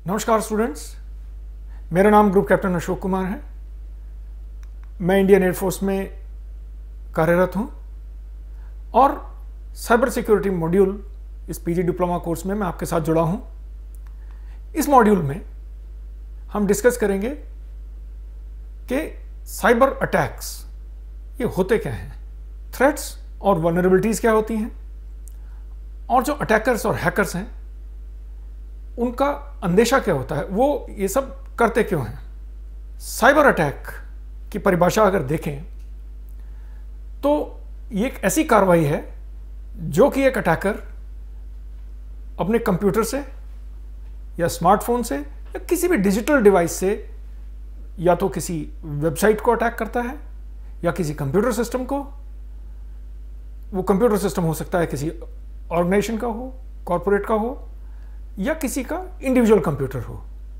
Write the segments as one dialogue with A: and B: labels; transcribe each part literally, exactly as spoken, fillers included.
A: नमस्कार स्टूडेंट्स, मेरा नाम ग्रुप कैप्टन अशोक कुमार है। मैं इंडियन एयरफोर्स में कार्यरत हूं और साइबर सिक्योरिटी मॉड्यूल इस पीजी डिप्लोमा कोर्स में मैं आपके साथ जुड़ा हूं। इस मॉड्यूल में हम डिस्कस करेंगे कि साइबर अटैक्स ये होते क्या हैं, थ्रेट्स और वल्नरेबिलिटीज क्या होती हैं, और जो अटैकर्स और हैकर्स हैं उनका अंदेशा क्या होता है, वो ये सब करते क्यों हैं। साइबर अटैक की परिभाषा अगर देखें तो ये एक ऐसी कार्रवाई है जो कि एक अटैकर अपने कंप्यूटर से या स्मार्टफोन से या किसी भी डिजिटल डिवाइस से या तो किसी वेबसाइट को अटैक करता है या किसी कंप्यूटर सिस्टम को। वो कंप्यूटर सिस्टम हो सकता है किसी ऑर्गेनाइजेशन का हो, कॉरपोरेट का हो, या किसी का इंडिविजुअल कंप्यूटर हो।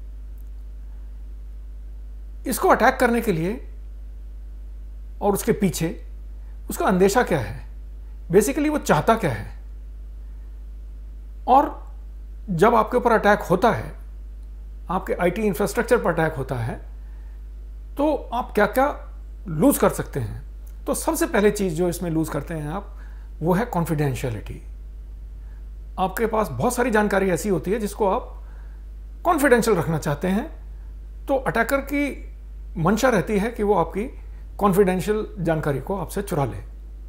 A: इसको अटैक करने के लिए और उसके पीछे उसका अंदेशा क्या है, बेसिकली वो चाहता क्या है, और जब आपके ऊपर अटैक होता है, आपके आईटी इंफ्रास्ट्रक्चर पर अटैक होता है, तो आप क्या क्या लूज कर सकते हैं। तो सबसे पहले चीज जो इसमें लूज करते हैं आप, वो है कॉन्फिडेंशियलिटी। आपके पास बहुत सारी जानकारी ऐसी होती है जिसको आप कॉन्फिडेंशियल रखना चाहते हैं, तो अटैकर की मंशा रहती है कि वो आपकी कॉन्फिडेंशियल जानकारी को आपसे चुरा ले।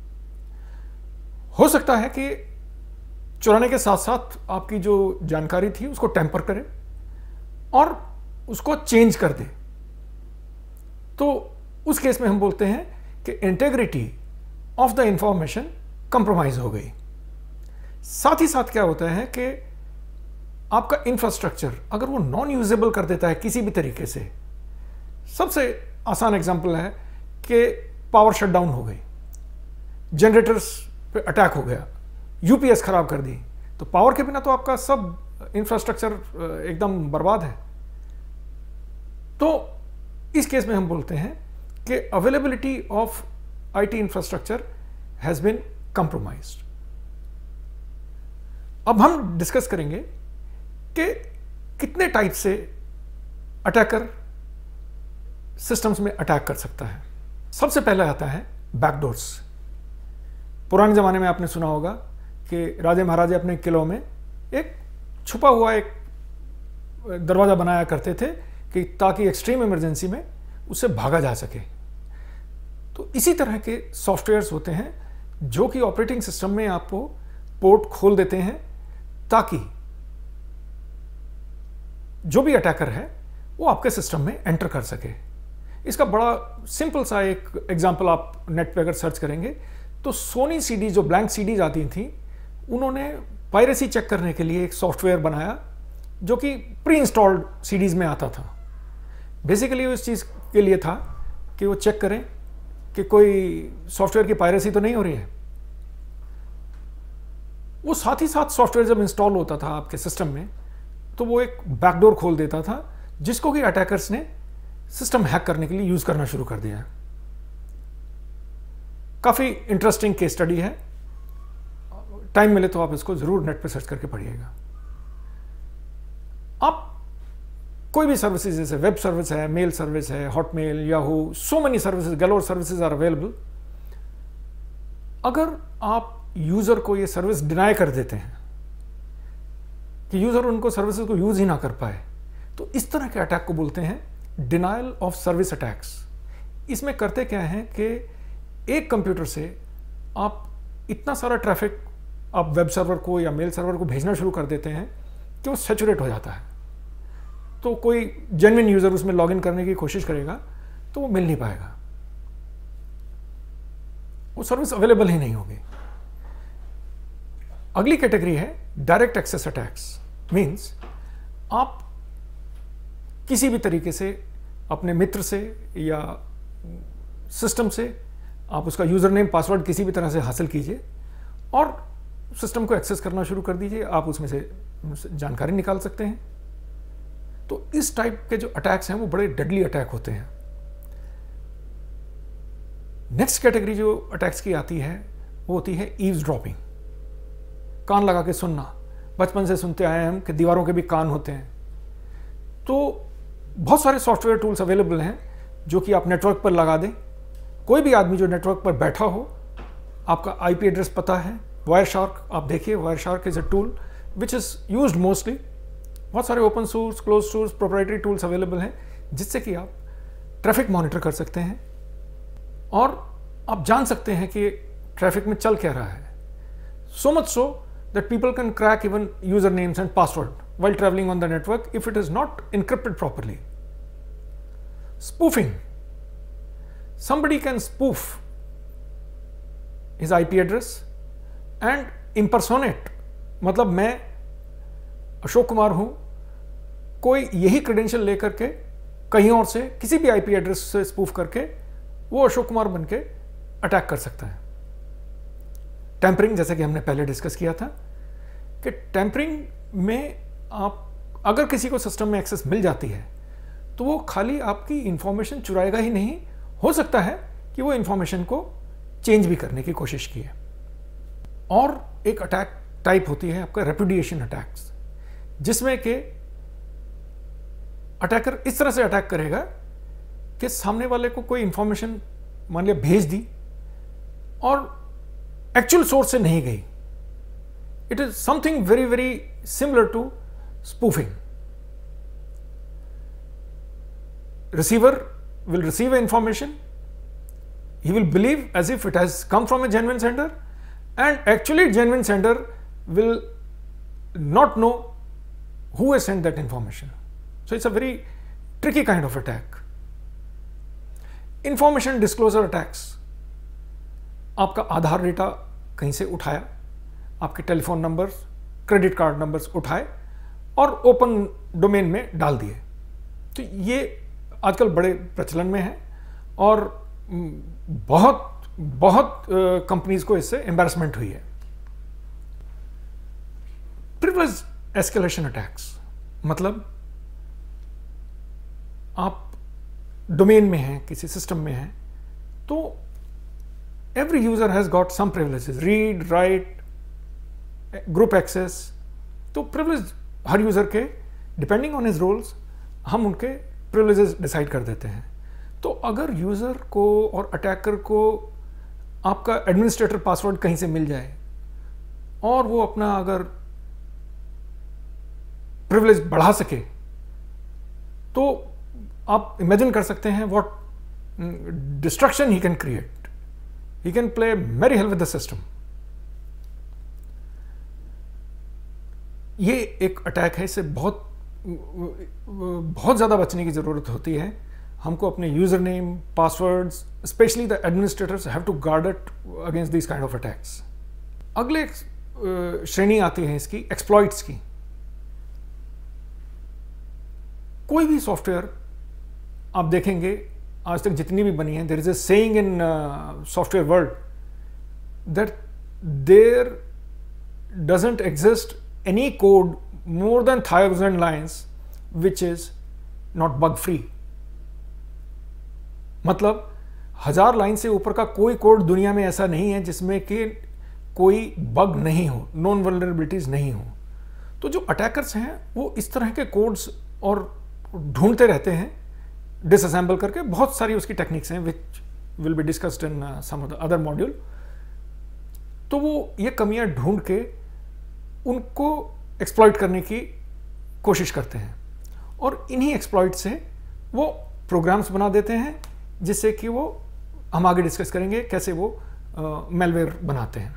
A: हो सकता है कि चुराने के साथ साथ आपकी जो जानकारी थी उसको टेम्पर करे और उसको चेंज कर दे। तो उस केस में हम बोलते हैं कि integrity of the information compromise हो गई। साथ ही साथ क्या होता है कि आपका इंफ्रास्ट्रक्चर अगर वो नॉन यूजेबल कर देता है किसी भी तरीके से। सबसे आसान एग्जांपल है कि पावर शटडाउन हो गई, जनरेटर्स पे अटैक हो गया, यूपीएस खराब कर दी, तो पावर के बिना तो आपका सब इंफ्रास्ट्रक्चर एकदम बर्बाद है। तो इस केस में हम बोलते हैं कि availability of IT infrastructure has been compromised. अब हम डिस्कस करेंगे कि कितने टाइप से अटैकर सिस्टम्स में अटैक कर सकता है। सबसे पहले आता है बैकडोर्स। पुराने ज़माने में आपने सुना होगा कि राजे महाराजे अपने किलों में एक छुपा हुआ एक दरवाज़ा बनाया करते थे कि ताकि एक्सट्रीम इमरजेंसी में उससे भागा जा सके। तो इसी तरह के सॉफ्टवेयर्स होते हैं जो कि ऑपरेटिंग सिस्टम में आपको पोर्ट खोल देते हैं ताकि जो भी अटैकर है वो आपके सिस्टम में एंटर कर सके। इसका बड़ा सिंपल सा एक एग्जांपल आप नेट पे अगर सर्च करेंगे तो सोनी सीडी, जो ब्लैंक सीडीज आती थी, उन्होंने पायरेसी चेक करने के लिए एक सॉफ्टवेयर बनाया जो कि प्री इंस्टॉल्ड सीडीज में आता था। बेसिकली इस चीज़ के लिए था कि वो चेक करें कि कोई सॉफ्टवेयर की पायरेसी तो नहीं हो रही है। वो साथ ही साथ सॉफ्टवेयर जब इंस्टॉल होता था आपके सिस्टम में तो वो एक बैकडोर खोल देता था जिसको कि अटैकर्स ने सिस्टम हैक करने के लिए यूज करना शुरू कर दिया। काफी इंटरेस्टिंग केस स्टडी है, टाइम मिले तो आप इसको जरूर नेट पे सर्च करके पढ़िएगा। आप कोई भी सर्विसेज, जैसे वेब सर्विस है, मेल सर्विस है, Hotmail, Yahoo, so many services, galore services are available. अगर आप यूजर को ये सर्विस डिनाई कर देते हैं कि यूजर उनको सर्विसेज को यूज ही ना कर पाए, तो इस तरह के अटैक को बोलते हैं डिनायल ऑफ सर्विस अटैक्स। इसमें करते क्या है कि एक कंप्यूटर से आप इतना सारा ट्रैफिक आप वेब सर्वर को या मेल सर्वर को भेजना शुरू कर देते हैं कि वो सैचुरेट हो जाता है। तो कोई जेन्युइन यूजर उसमें लॉग इन करने की कोशिश करेगा तो वो मिल नहीं पाएगा, वो सर्विस अवेलेबल ही नहीं होगी। अगली कैटेगरी है डायरेक्ट एक्सेस अटैक्स। मींस आप किसी भी तरीके से अपने मित्र से या सिस्टम से आप उसका यूजर नेम, पासवर्ड किसी भी तरह से हासिल कीजिए और सिस्टम को एक्सेस करना शुरू कर दीजिए। आप उसमें से जानकारी निकाल सकते हैं। तो इस टाइप के जो अटैक्स हैं वो बड़े डेडली अटैक होते हैं। नेक्स्ट कैटेगरी जो अटैक्स की आती है वो होती है ईव्सड्रॉपिंग, कान लगा के सुनना। बचपन से सुनते आए हम कि दीवारों के भी कान होते हैं। तो बहुत सारे सॉफ्टवेयर टूल्स अवेलेबल हैं जो कि आप नेटवर्क पर लगा दें। कोई भी आदमी जो नेटवर्क पर बैठा हो, आपका आईपी एड्रेस पता है, वायर शार्क आप देखिए, Wireshark is a tool which is used mostly. बहुत सारे open source, close source, proprietary tools available हैं जिससे कि आप ट्रैफिक मॉनिटर कर सकते हैं और आप जान सकते हैं कि ट्रैफिक में चल क्या रहा है। So much so that people can crack even user names and password while traveling on the network if it is not encrypted properly. Spoofing. Somebody can spoof his I P address and impersonate. मतलब मैं अशोक कुमार हूं, कोई यही credential लेकर के कहीं और से किसी भी आईपी एड्रेस से स्पूफ करके वो अशोक कुमार बन के अटैक कर सकता है। टैंपरिंग, जैसे कि हमने पहले डिस्कस किया था कि टैंपरिंग में आप अगर किसी को सिस्टम में एक्सेस मिल जाती है तो वो खाली आपकी इंफॉर्मेशन चुराएगा ही नहीं, हो सकता है कि वो इंफॉर्मेशन को चेंज भी करने की कोशिश की है। और एक अटैक टाइप होती है आपका रेपुडिएशन अटैक्स, जिसमें कि अटैकर इस तरह से अटैक करेगा कि सामने वाले को कोई इंफॉर्मेशन मान लिया भेज दी और एक्चुअल सोर्स से नहीं गई। It is something very very similar to spoofing. Receiver will receive information, he will believe as if it has come from a genuine sender, and actually genuine sender will not know who has sent that information. So it's a very tricky kind of attack. Information disclosure attacks. आपका आधार data कहीं से उठाया, आपके telephone numbers, credit card numbers उठाए और open domain में डाल दिए। तो ये आजकल बड़े प्रचलन में है और बहुत बहुत कंपनीज को इससे एम्बैरसमेंट हुई है। प्रिविलेज एस्केलेशन अटैक्स, मतलब आप डोमेन में हैं, किसी सिस्टम में हैं, तो every user has got some privileges, read, write, group access. तो प्रिविलेज हर यूजर के डिपेंडिंग ऑन हिज रोल्स हम उनके प्रिविलेजेस डिसाइड कर देते हैं। तो अगर यूजर को और अटैकर को आपका एडमिनिस्ट्रेटर पासवर्ड कहीं से मिल जाए और वो अपना अगर प्रिविलेज बढ़ा सके, तो आप इमेजिन कर सकते हैं what destruction he can create. He can play merry hell with the system. ये एक अटैक है, इससे बहुत बहुत ज़्यादा बचने की ज़रूरत होती है। हमको अपने user name, passwords, specially the administrators have to guard it against this kind of attacks. अगले श्रेणी आती है इसकी एक्सप्लॉइट्स की। कोई भी सॉफ्टवेयर आप देखेंगे आज तक जितनी भी बनी है, there is a saying in software world that there doesn't exist any code more than thousand lines which is not bug free. मतलब हजार लाइन से ऊपर का कोई कोड दुनिया में ऐसा नहीं है जिसमें कि कोई बग नहीं हो, नॉन वल्नरेबिलिटीज नहीं हो। तो जो अटैकर्स हैं वो इस तरह के कोड्स और ढूंढते रहते हैं डिसअसेंबल करके। बहुत सारी उसकी टेक्निक्स हैं which will be discussed in some of the other module. तो वो ये कमियां ढूंढ के उनको एक्सप्लॉइट करने की कोशिश करते हैं और इन्हीं एक्सप्लॉइट से वो प्रोग्राम्स बना देते हैं जिससे कि वो, हम आगे डिस्कस करेंगे कैसे वो मेलवेयर बनाते हैं।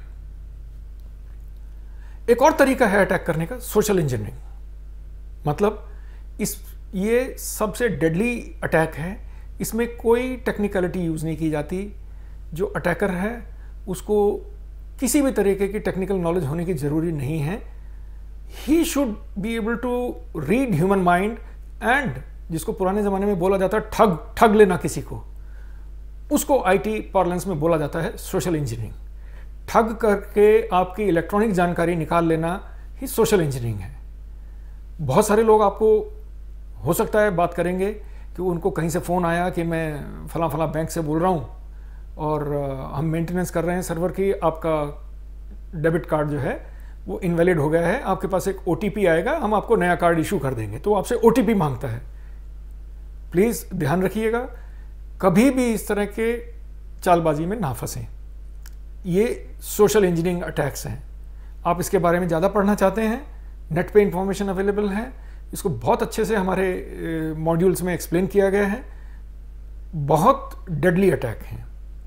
A: एक और तरीका है अटैक करने का, सोशल इंजीनियरिंग। मतलब इस ये सबसे डेडली अटैक है, इसमें कोई टेक्निकलिटी यूज़ नहीं की जाती। जो अटैकर है उसको किसी भी तरीके की टेक्निकल नॉलेज होने की ज़रूरी नहीं है। He should be able to read human mind and, जिसको पुराने ज़माने में बोला जाता है ठग ठग लेना किसी को, उसको आईटी पार्लेंस में बोला जाता है सोशल इंजीनियरिंग। ठग करके आपकी इलेक्ट्रॉनिक जानकारी निकाल लेना ही सोशल इंजीनियरिंग है। बहुत सारे लोग आपको हो सकता है बात करेंगे कि उनको कहीं से फ़ोन आया कि मैं फला फला बैंक से बोल रहा हूँ और हम मेंटेनेंस कर रहे हैं सर्वर की, आपका डेबिट कार्ड जो है वो इनवैलिड हो गया है, आपके पास एक ओटीपी आएगा, हम आपको नया कार्ड इशू कर देंगे। तो आपसे ओटीपी मांगता है। प्लीज़ ध्यान रखिएगा, कभी भी इस तरह के चालबाजी में ना फंसें। ये सोशल इंजीनियरिंग अटैक्स हैं। आप इसके बारे में ज़्यादा पढ़ना चाहते हैं, नेट पे इंफॉर्मेशन अवेलेबल है, इसको बहुत अच्छे से हमारे मॉड्यूल्स में एक्सप्लेन किया गया है। बहुत डेडली अटैक हैं।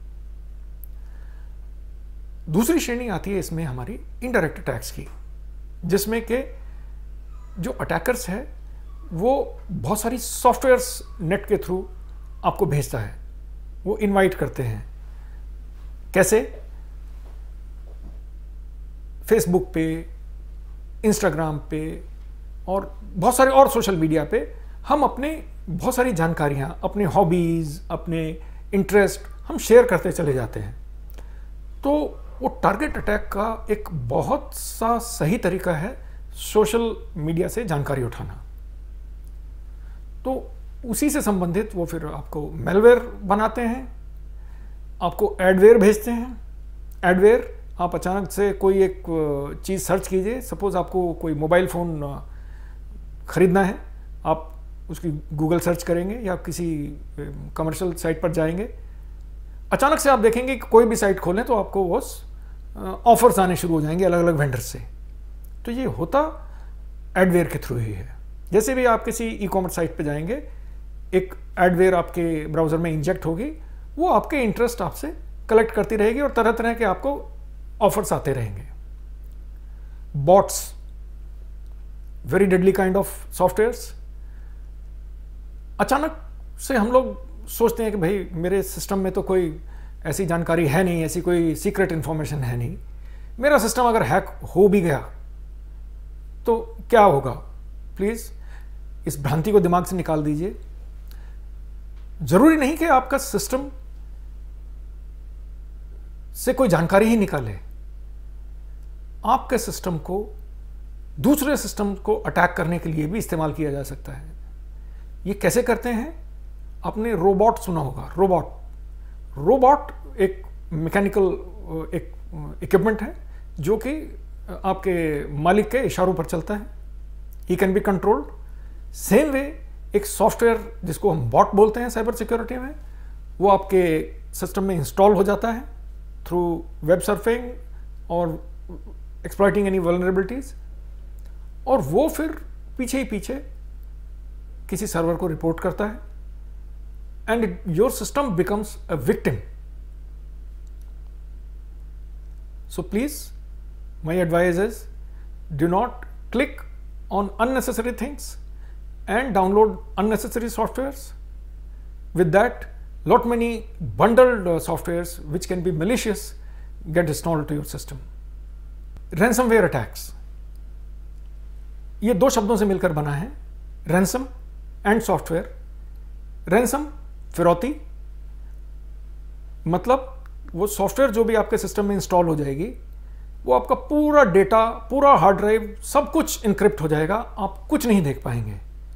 A: दूसरी श्रेणी आती है इसमें हमारी इनडायरेक्ट अटैक्स की, जिसमें कि जो अटैकर्स है वो बहुत सारी सॉफ्टवेयर्स नेट के थ्रू आपको भेजता है, वो इनवाइट करते हैं। कैसे? फेसबुक पे, इंस्टाग्राम पे और बहुत सारे और सोशल मीडिया पे हम अपने बहुत सारी जानकारियाँ, अपने हॉबीज़, अपने इंटरेस्ट हम शेयर करते चले जाते हैं। तो वो टारगेट अटैक का एक बहुत सा सही तरीका है सोशल मीडिया से जानकारी उठाना। तो उसी से संबंधित वो फिर आपको मेलवेयर बनाते हैं, आपको एडवेयर भेजते हैं। एडवेयर, आप अचानक से कोई एक चीज़ सर्च कीजिए, सपोज आपको कोई मोबाइल फ़ोन ख़रीदना है, आप उसकी गूगल सर्च करेंगे या किसी कमर्शियल साइट पर जाएंगे, अचानक से आप देखेंगे कि कोई भी साइट खोलें तो आपको वो ऑफर्स आने शुरू हो जाएंगे अलग अलग वेंडर से। तो ये होता एडवेयर के थ्रू ही है। जैसे भी आप किसी ई कॉमर्स साइट पे जाएंगे, एक एडवेयर आपके ब्राउज़र में इंजेक्ट होगी, वो आपके इंटरेस्ट आपसे कलेक्ट करती रहेगी और तरह तरह के आपको ऑफर्स आते रहेंगे। Bots, very deadly kind of softwares. अचानक से हम लोग सोचते हैं कि भाई मेरे सिस्टम में तो कोई ऐसी जानकारी है नहीं, ऐसी कोई सीक्रेट इंफॉर्मेशन है नहीं, मेरा सिस्टम अगर हैक हो भी गया तो क्या होगा। प्लीज़ इस भ्रांति को दिमाग से निकाल दीजिए। जरूरी नहीं कि आपका सिस्टम से कोई जानकारी ही निकाले, आपके सिस्टम को दूसरे सिस्टम को अटैक करने के लिए भी इस्तेमाल किया जा सकता है। ये कैसे करते हैं? आपने रोबोट सुना होगा। रोबोट रोबोट एक मैकेनिकल एक इक्विपमेंट है जो कि आपके मालिक के इशारों पर चलता है। He can be controlled. Same way एक सॉफ्टवेयर जिसको हम बॉट बोलते हैं साइबर सिक्योरिटी में, वो आपके सिस्टम में इंस्टॉल हो जाता है थ्रू वेब सर्फिंग और एक्सप्लॉइटिंग एनी वल्नरेबिलिटीज, और वो फिर पीछे ही पीछे किसी सर्वर को रिपोर्ट करता है and your system becomes a victim. So please my advice is, do not click on unnecessary things and download unnecessary softwares. With that, lot many bundled uh, softwares which can be malicious get installed to your system. Ransomware attacks, ये दो शब्दों से मिलकर बना है, ransom and software. ransom फिरौती, मतलब वो सॉफ्टवेयर जो भी आपके सिस्टम में इंस्टॉल हो जाएगी, वो आपका पूरा डेटा, पूरा हार्ड ड्राइव, सब कुछ इनक्रिप्ट हो जाएगा, आप कुछ नहीं देख पाएंगे।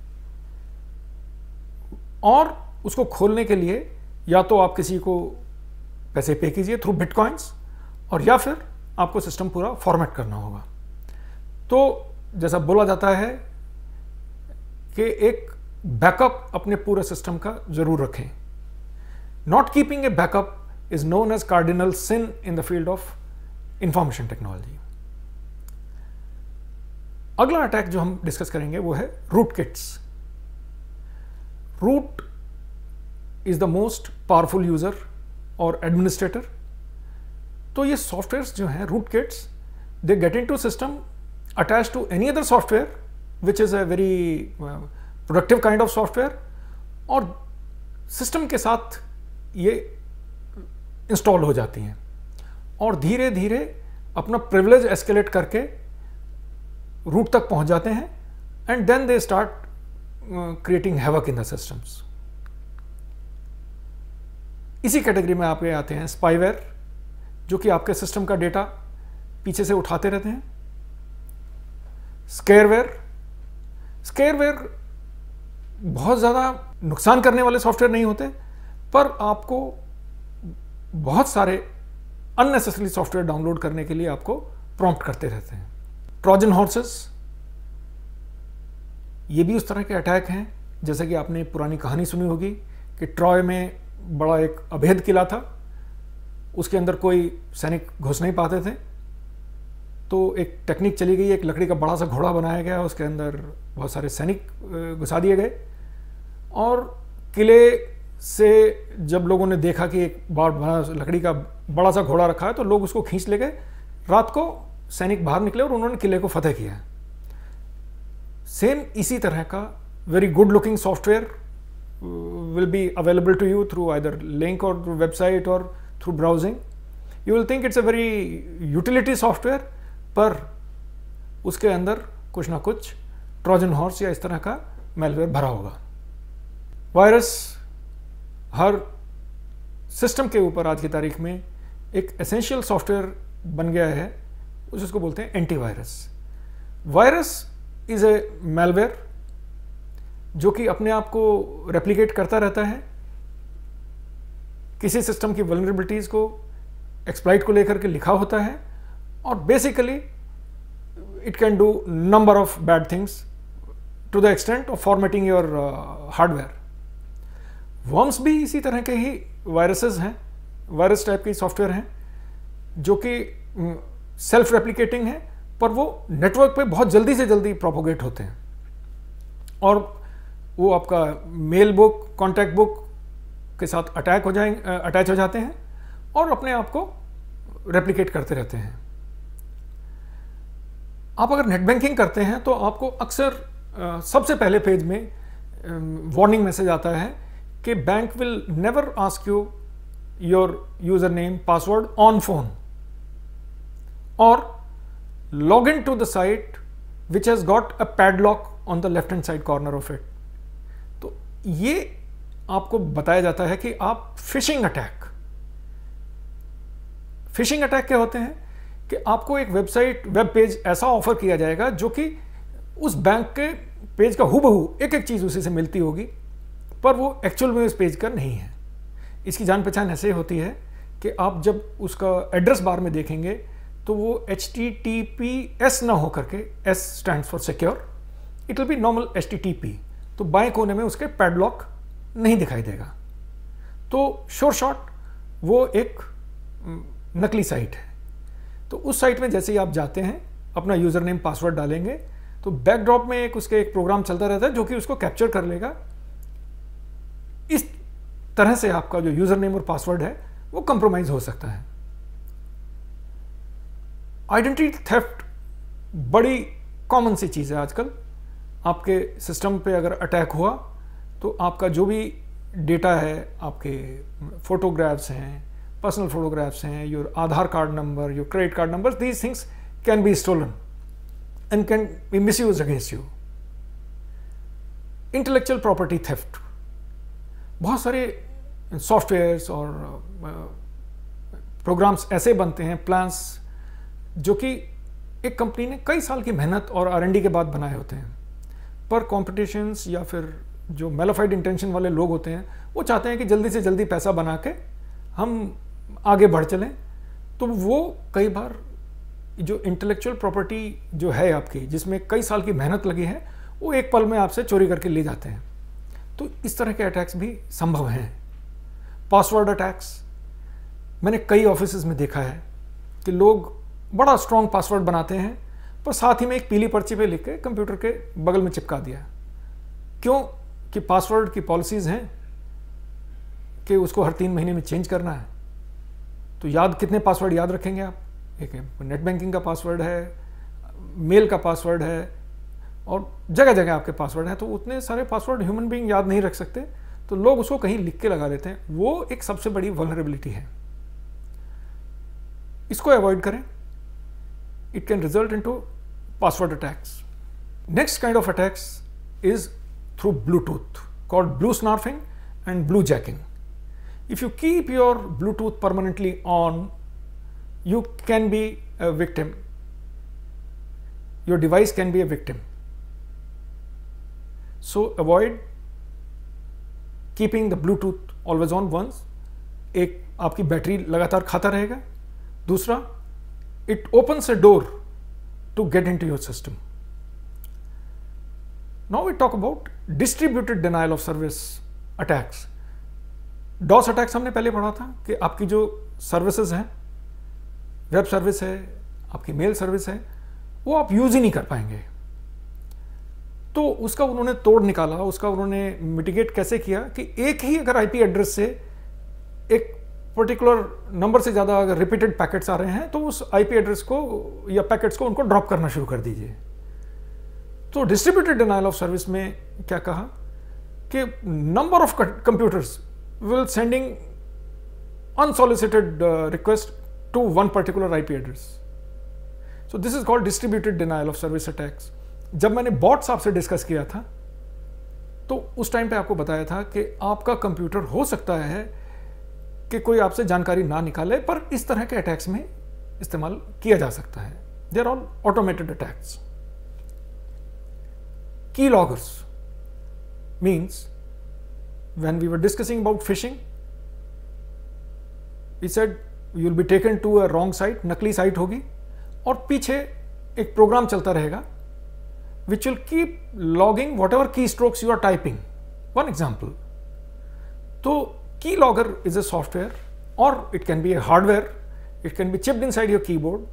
A: और उसको खोलने के लिए या तो आप किसी को पैसे पे कीजिए थ्रू बिटकॉइंस, और या फिर आपको सिस्टम पूरा फॉर्मेट करना होगा। तो जैसा बोला जाता है कि एक बैकअप अपने पूरे सिस्टम का जरूर रखें। Not keeping a backup is known as cardinal sin in the field of information technology. अगला अटैक जो हम डिस्कस करेंगे वो है rootkits. Root is the most powerful user और एडमिनिस्ट्रेटर। तो ये सॉफ्टवेयर्स जो हैं, rootkits, they get into system attach to any other software which is a very productive kind of software, और सिस्टम के साथ ये इंस्टॉल हो जाती हैं और धीरे धीरे अपना प्रिविलेज एस्केलेट करके रूट तक पहुंच जाते हैं and then they start creating havoc in the systems. इसी कैटेगरी में आपके आते हैं स्पाईवेयर, जो कि आपके सिस्टम का डेटा पीछे से उठाते रहते हैं। स्केयरवेयर, स्केयरवेयर बहुत ज़्यादा नुकसान करने वाले सॉफ्टवेयर नहीं होते, पर आपको बहुत सारे अननेसेसरी सॉफ्टवेयर डाउनलोड करने के लिए आपको प्रॉम्प्ट करते रहते हैं। ट्रोजन हॉर्सेस, ये भी उस तरह के अटैक हैं। जैसे कि आपने पुरानी कहानी सुनी होगी कि ट्रॉय में बड़ा एक अभेद किला था, उसके अंदर कोई सैनिक घुस नहीं पाते थे, तो एक टेक्निक चली गई, एक लकड़ी का बड़ा सा घोड़ा बनाया गया, उसके अंदर बहुत सारे सैनिक घुसा दिए गए, और किले से जब लोगों ने देखा कि एक बड़ा लकड़ी का बड़ा सा घोड़ा रखा है, तो लोग उसको खींच ले गए। रात को सैनिक बाहर निकले और उन्होंने किले को फतेह किया। सेम इसी तरह का very good looking software will be available to you through either link or through website or through browsing. You will think it's a very utility software, पर उसके अंदर कुछ ना कुछ ट्रोजन हॉर्स या इस तरह का मैलवेयर भरा होगा। वायरस हर सिस्टम के ऊपर आज की तारीख में एक एसेंशियल सॉफ्टवेयर बन गया है, उसको बोलते हैं antivirus. Virus is a malware जो कि अपने आप को रेप्लिकेट करता रहता है, किसी सिस्टम की वल्नरेबिलिटीज को, एक्सप्लॉइट को लेकर के लिखा होता है, और basically it can do number of bad things to the extent of formatting your hardware. Worms भी इसी तरह के ही वायरसेस हैं, वायरस टाइप के सॉफ्टवेयर हैं जो कि सेल्फ रेप्लिकेटिंग है, पर वो नेटवर्क पे बहुत जल्दी से जल्दी प्रोपोगेट होते हैं, और वो आपका मेल बुक, कॉन्टैक्ट बुक के साथ अटैक हो जाएंगे, अटैच हो जाते हैं और अपने आप को रेप्लिकेट करते रहते हैं। आप अगर नेट बैंकिंग करते हैं तो आपको अक्सर सबसे पहले पेज में वार्निंग मैसेज आता है कि bank will never ask you your user name password on phone, और log in to the site which has got a padlock on the left hand side corner of it. तो ये आपको बताया जाता है कि आप फिशिंग अटैक फिशिंग अटैक क्या होते हैं कि आपको एक वेबसाइट, वेब पेज ऐसा ऑफर किया जाएगा जो कि उस बैंक के पेज का हूबहू एक एक चीज उसी से मिलती होगी, पर वो एक्चुअल में उस पेज का नहीं है। इसकी जान पहचान ऐसे होती है कि आप जब उसका एड्रेस बार में देखेंगे तो वो H T T P S ना हो करके, S stands for secure, it will be normal H T T P, तो बाएं कोने में उसके पैडलॉक नहीं दिखाई देगा। तो शोर शॉर्ट वो एक नकली साइट है। तो उस साइट में जैसे ही आप जाते हैं, अपना यूजर नेम पासवर्ड डालेंगे, तो बैकड्रॉप में एक उसके एक प्रोग्राम चलता रहता है जो कि उसको कैप्चर कर लेगा। इस तरह से आपका जो यूजर नेम और पासवर्ड है वो कंप्रोमाइज हो सकता है। आइडेंटिटी थेफ्ट बड़ी कॉमन सी चीज़ है आजकल। आपके सिस्टम पे अगर अटैक हुआ तो आपका जो भी डेटा है, आपके फोटोग्राफ्स हैं, पर्सनल फोटोग्राफ्स हैं, your Aadhaar card number, your credit card number, these things can be stolen and can be misused against you. Intellectual property theft, बहुत सारे सॉफ्टवेयर्स और प्रोग्राम्स ऐसे बनते हैं, प्लान्स, जो कि एक कंपनी ने कई साल की मेहनत और आर एन डी के बाद बनाए होते हैं, पर कॉम्पिटिशन्स या फिर जो मेलाफाइड इंटेंशन वाले लोग होते हैं वो चाहते हैं कि जल्दी से जल्दी पैसा बना के हम आगे बढ़ चलें। तो वो कई बार जो इंटेलेक्चुअल प्रॉपर्टी जो है आपकी, जिसमें कई साल की मेहनत लगी है, वो एक पल में आपसे चोरी करके ले जाते हैं। तो इस तरह के अटैक्स भी संभव हैं। पासवर्ड अटैक्स, मैंने कई ऑफिसेज में देखा है कि लोग बड़ा स्ट्रॉन्ग पासवर्ड बनाते हैं, पर साथ ही में एक पीली पर्ची पे लिख के कंप्यूटर के बगल में चिपका दिया। क्यों? कि पासवर्ड की पॉलिसीज हैं कि उसको हर तीन महीने में चेंज करना है। तो याद कितने पासवर्ड याद रखेंगे आप? एक नेट बैंकिंग का पासवर्ड है, मेल का पासवर्ड है, और जगह जगह आपके पासवर्ड है। तो उतने सारे पासवर्ड ह्यूमन बीइंग याद नहीं रख सकते, तो लोग उसको कहीं लिख के लगा देते हैं। वो एक सबसे बड़ी वल्नरेबिलिटी है, इसको अवॉइड करें। It can result into password attacks. Next kind of attacks is through Bluetooth, called blue snarfing and blue jacking. If you keep your Bluetooth permanently on, you can be a victim. Your device can be a victim. So avoid keeping the Bluetooth always on once. एक आपकी battery लगातार खाता रहेगा। दूसरा, it opens a door to get into your system. Now we talk about distributed denial of service attacks. DoS attacks हमने पहले पढ़ा था कि आपकी जो सर्विसेज हैं, वेब सर्विस है, आपकी मेल सर्विस है, वो आप यूज ही नहीं कर पाएंगे। तो उसका उन्होंने तोड़ निकाला, उसका उन्होंने मिटिगेट कैसे किया कि एक ही अगर आईपी एड्रेस से एक पर्टिकुलर नंबर से ज़्यादा अगर रिपीटेड पैकेट्स आ रहे हैं तो उस आईपी एड्रेस को या पैकेट्स को उनको ड्रॉप करना शुरू कर दीजिए। तो डिस्ट्रीब्यूटेड डिनायल ऑफ सर्विस में क्या कहा कि number of computers will sending unsolicited uh, request to one particular I P address. So this is called distributed denial of service attacks. जब मैंने बॉट्स आपसे डिस्कस किया था तो उस टाइम पे आपको बताया था कि आपका कंप्यूटर हो सकता है कि कोई आपसे जानकारी ना निकाले, पर इस तरह के अटैक्स में इस्तेमाल किया जा सकता है। They are all automated attacks. Key loggers means when we were discussing about phishing, we said you will be taken to a wrong site, नकली साइट होगी और पीछे एक प्रोग्राम चलता रहेगा which will keep logging whatever keystrokes you are typing. One example. तो keylogger is a software or it can be a hardware, it can be chipped inside your keyboard,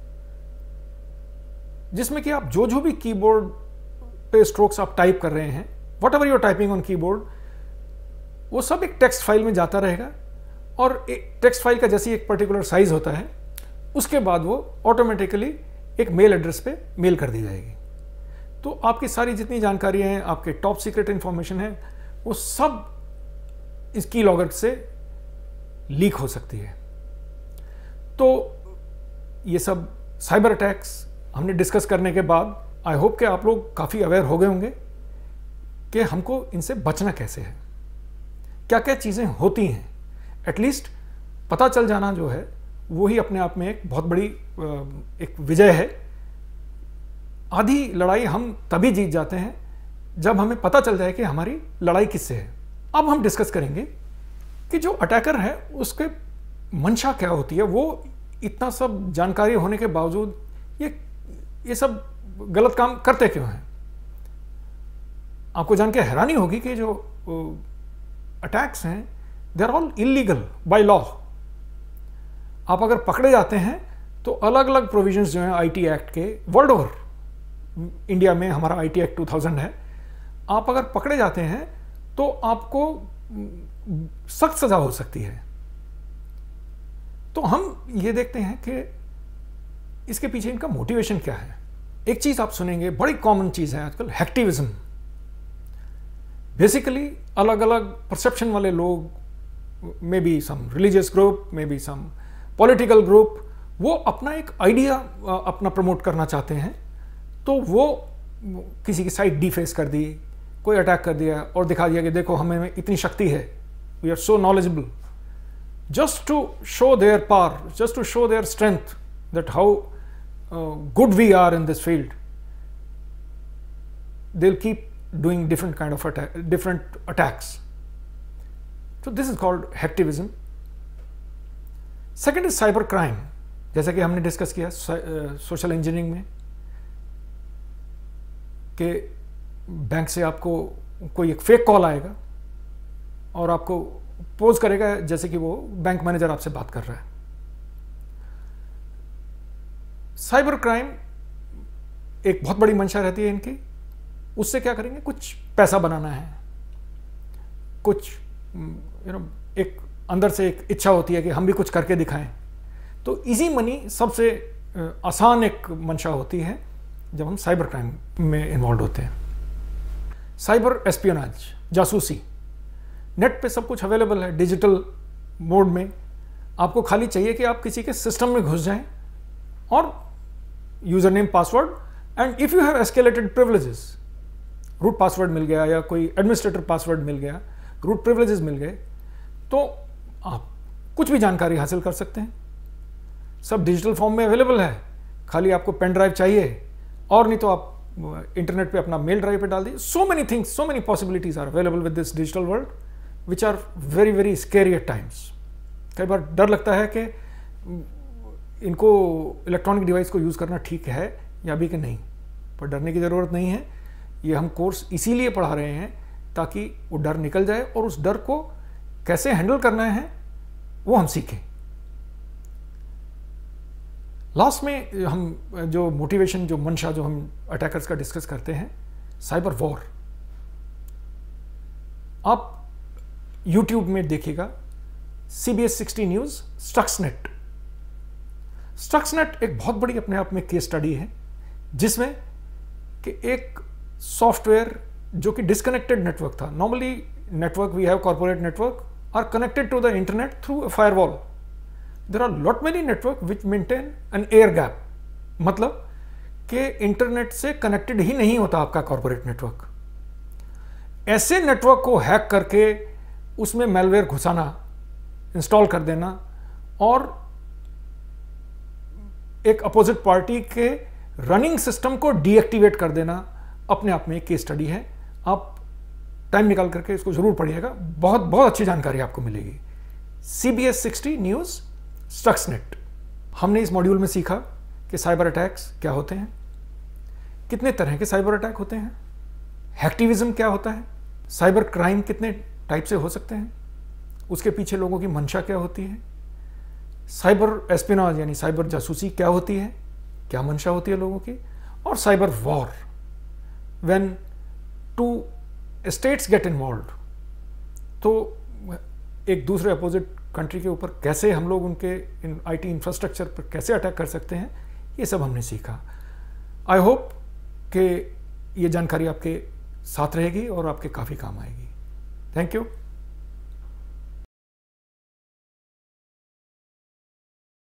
A: जिसमें कि आप जो जो भी कीबोर्ड पे स्ट्रोक्स आप टाइप कर रहे हैं, whatever you are typing on keyboard, वो सब एक टेक्स्ट फाइल में जाता रहेगा और एक टेक्स्ट फाइल का जैसे एक पर्टिकुलर साइज होता है उसके बाद वो ऑटोमेटिकली एक मेल एड्रेस पे मेल कर दी जाएगी। तो आपकी सारी जितनी जानकारियां हैं, आपके टॉप सीक्रेट इंफॉर्मेशन है, वो सब इस की लॉगर से लीक हो सकती है। तो ये सब साइबर अटैक्स हमने डिस्कस करने के बाद आई होप कि आप लोग काफ़ी अवेयर हो गए होंगे कि हमको इनसे बचना कैसे है, क्या क्या चीज़ें होती हैं। एटलीस्ट पता चल जाना जो है वो ही अपने आप में एक बहुत बड़ी एक विजय है। आधी लड़ाई हम तभी जीत जाते हैं जब हमें पता चल जाए कि हमारी लड़ाई किससे है। अब हम डिस्कस करेंगे कि जो अटैकर है उसके मंशा क्या होती है, वो इतना सब जानकारी होने के बावजूद ये ये सब गलत काम करते क्यों हैं। आपको जान के हैरानी होगी कि जो अटैक्स हैं they are all illegal by law. आप अगर पकड़े जाते हैं तो अलग अलग प्रोविजंस जो हैं आईटी एक्ट के, वर्ल्ड ओवर, इंडिया में हमारा आईटी एक्ट टू थाउजेंड है, आप अगर पकड़े जाते हैं तो आपको सख्त सजा हो सकती है। तो हम ये देखते हैं कि इसके पीछे इनका मोटिवेशन क्या है। एक चीज आप सुनेंगे, बड़ी कॉमन चीज है आजकल, हैक्टिविज्म। बेसिकली अलग अलग परसेप्शन वाले लोग, may be some religious group, may be some political group, वो अपना एक आइडिया अपना प्रमोट करना चाहते हैं, तो वो किसी की साइट डिफेस कर दी, कोई अटैक कर दिया और दिखा दिया कि देखो हमें इतनी शक्ति है, we are so knowledgeable, just to show their power, just to show their strength, that how good we are in this field. They will keep doing different kind of attack, different attacks. So this is called hacktivism. Second is cyber crime. जैसा कि हमने discuss किया social engineering में कि bank से आपको कोई एक फेक कॉल आएगा और आपको पोज करेगा जैसे कि वो बैंक मैनेजर आपसे बात कर रहा है। साइबर क्राइम एक बहुत बड़ी मंशा रहती है इनकी। उससे क्या करेंगे, कुछ पैसा बनाना है, कुछ यू नो एक अंदर से एक इच्छा होती है कि हम भी कुछ करके दिखाएं। तो इजी मनी सबसे आसान एक मंशा होती है जब हम साइबर क्राइम में इन्वॉल्व होते हैं। साइबर एस्पियोनाज, जासूसी, नेट पे सब कुछ अवेलेबल है डिजिटल मोड में। आपको खाली चाहिए कि आप किसी के सिस्टम में घुस जाएं और user name, password, and if you have escalated privileges, root password मिल गया या कोई एडमिनिस्ट्रेटर पासवर्ड मिल गया, रूट प्रिविलेजेस मिल गए, तो आप कुछ भी जानकारी हासिल कर सकते हैं। सब डिजिटल फॉर्म में अवेलेबल है, खाली आपको पेन ड्राइव चाहिए और नहीं तो आप इंटरनेट पे अपना मेल ड्राइव पे डाल दीजिए। So many things, so many possibilities are available with this digital world which are very very scary at times. कई बार डर लगता है कि इनको इलेक्ट्रॉनिक डिवाइस को यूज़ करना ठीक है या अभी कि नहीं, पर डरने की ज़रूरत नहीं है। ये हम कोर्स इसीलिए पढ़ा रहे हैं ताकि वो डर निकल जाए और उस डर को कैसे हैंडल करना है वो हम सीखें। लास्ट में हम जो मोटिवेशन, जो मंशा जो हम अटैकर्स का डिस्कस करते हैं, साइबर वॉर। आप यूट्यूब में देखिएगा C B S sixty news Stuxnet. Stuxnet एक बहुत बड़ी अपने आप में केस स्टडी है, जिसमें कि एक सॉफ्टवेयर जो कि डिस्कनेक्टेड नेटवर्क था। Normally network we have corporate network are connected to the internet through a firewall. There are lot many network which maintain an air gap, मतलब कि इंटरनेट से कनेक्टेड ही नहीं होता आपका कॉर्पोरेट नेटवर्क। ऐसे नेटवर्क को हैक करके उसमें मैलवेयर घुसाना, इंस्टॉल कर देना और एक अपोजिट पार्टी के रनिंग सिस्टम को डीएक्टिवेट कर देना अपने आप में एक केस स्टडी है। आप टाइम निकाल करके इसको जरूर पढ़िएगा, बहुत बहुत अच्छी जानकारी आपको मिलेगी। C B S sixty news Stuxnet. हमने इस मॉड्यूल में सीखा कि साइबर अटैक्स क्या होते हैं, कितने तरह के साइबर अटैक होते हैं, हैक्टिविज्म क्या होता है, साइबर क्राइम कितने टाइप से हो सकते हैं, उसके पीछे लोगों की मंशा क्या होती है, साइबर एस्पिनाज यानी साइबर जासूसी क्या होती है, क्या मंशा होती है लोगों की, और cyber war when two states get involved, तो एक दूसरे अपोजिट कंट्री के ऊपर कैसे हम लोग उनके इन आईटी इंफ्रास्ट्रक्चर पर कैसे अटैक कर सकते हैं, ये सब हमने सीखा। आई होप कि ये जानकारी आपके साथ रहेगी और आपके काफ़ी काम आएगी। Thank you.